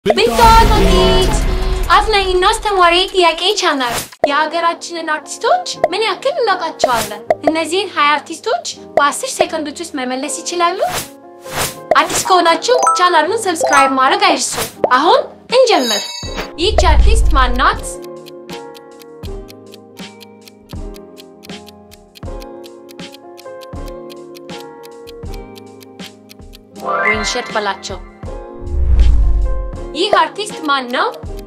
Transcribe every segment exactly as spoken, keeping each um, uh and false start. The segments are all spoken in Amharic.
Biltua Totit አዝናኝና አስተማሪ ጥያቄ ቻናል የሀገራችንን አርቲስቶች ምን ያክል እናውቃቸዋለን? እነዚህን ሃያ አርቲስቶች በአስር ሰከንዶች ውስጥ መመለስ ይችላሉ? አዲስ ከሆናችሁ ቻናሉን ሰብስክራይብ ማድረግ አይርሱ። አሁን እንጀምር። ይህች አርቲስት ማን ናት? ወይንሸት በላቸው። ይህ አርቲስት ማን ነው?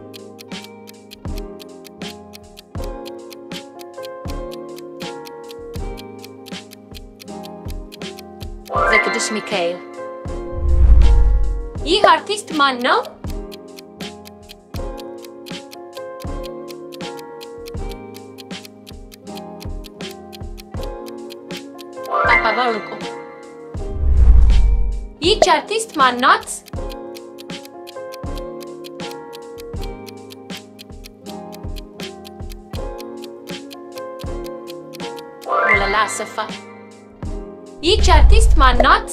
ዘቅዱስ ሚካኤል። ይህ አርቲስት ማን ነው? አባባልቆ። ይህች አርቲስት ማን ናት? አሰፋ። ይህች አርቲስት ማን ናት?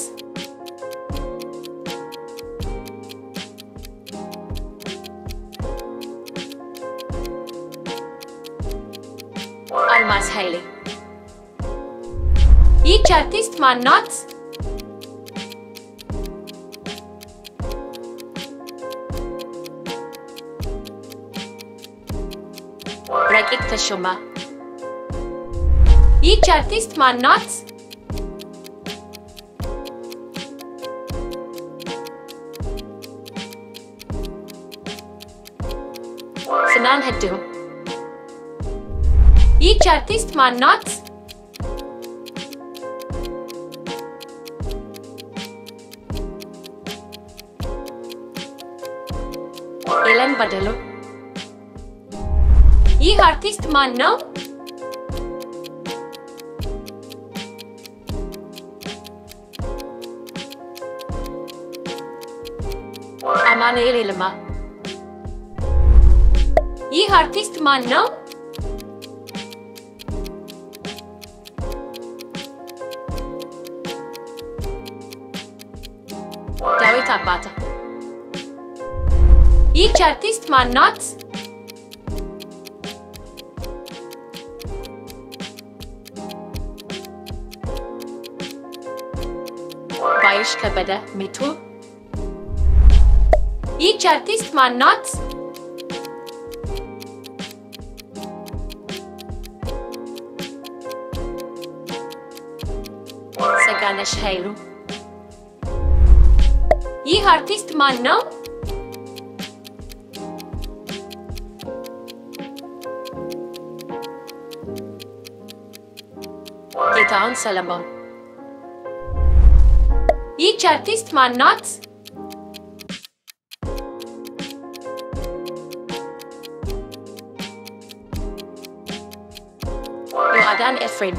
አልማዝ ኃይሌ። ይህች አርቲስት ማን ናት? ረቂቅ ተሾመ። ይህች አርቲስት ማን ናት? ስናን ህድሩ። ይህች አርቲስት ማን ናት? ኤለን በደሎ። ይህ አርቲስት ማን ነው? አማኑኤል ይልማ። ይህ አርቲስት ማን ነው? ዳዊት አባተ። ይህች አርቲስት ማን ናት? ባይሽ ከበደ ሚቱ። ይህች አርቲስት ማን ናት? ሰጋነሽ ኃይሉ። ይህ አርቲስት ማን ነው? ጌታሁን ሰለሞን። ይህች አርቲስት ማን ናት? ዮአዳን ኤፍሬም።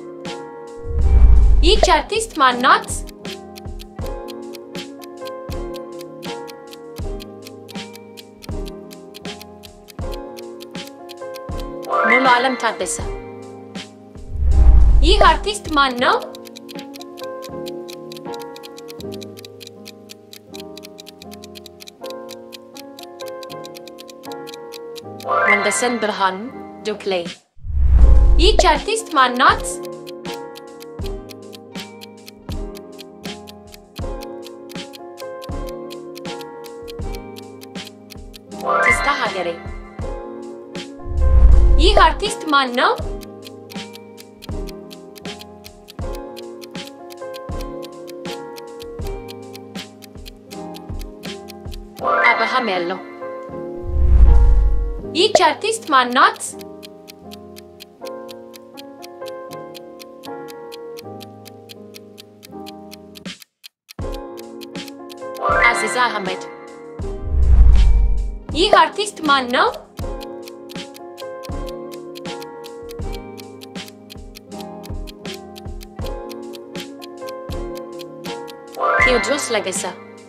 ይህች አርቲስት ማን ናት? ሙሉ ዓለም ታደሰ። ይህ አርቲስት ማን ነው? ወንደሰን ብርሃኑ ዱክሌ። ይህች አርቲስት ማን ናት? ትዝታ ሀገሬ። ይህ አርቲስት ማን ነው? አብርሃም ያለው። ይህች አርቲስት ማን ናት? አዚዛ አህመድ። ይህ አርቲስት ማን ነው? ቴዎድሮስ ለገሰ።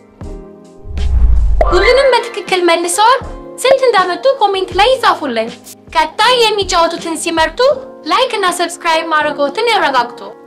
ሁሉንም በትክክል መልሰዋል? ስንት እንዳመጡ ኮሜንት ላይ ይጻፉልን። ቀጣይ የሚጫወቱትን ሲመርጡ ላይክ እና ሰብስክራይብ ማድረግዎትን ያረጋግጡ።